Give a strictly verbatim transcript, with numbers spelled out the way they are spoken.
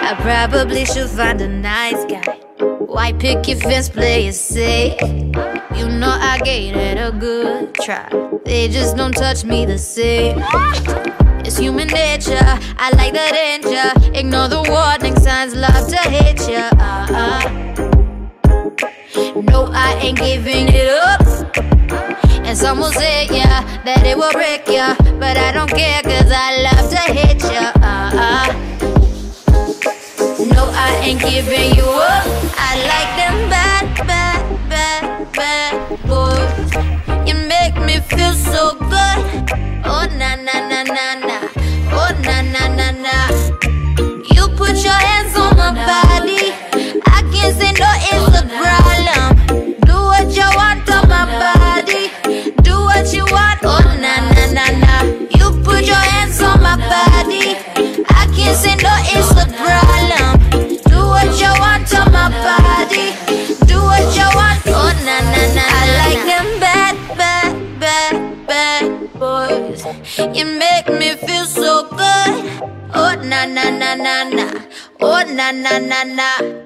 I probably should find a nice guy. Why pick your fence, play it safe? You know I gave it a good try. They just don't touch me the same. It's human nature, I like the danger. Ignore the warning signs, love to hate ya. uh-uh. No, I ain't giving it up. And some will say, yeah, that it will break ya, but I don't care, cause I love to hate ya. uh-uh. No, I ain't giving you up. I like them bad, bad, bad, bad boys. You make me feel so good. Oh, na, na, na, na, na. Oh, na, na, na, na. You put your hands on my body. I can't say no, it's a problem. Do what you want on my body. Do what you want. Oh, na, na, na, na. You put your hands on my body. I can't say no, it's a problem. Do what you want on my body. Do what you want. Oh, na, na, na. I like them bad, bad, bad, bad boys. You make me feel so good. Oh, na, na, na, na, na. Oh, na, na, na, na.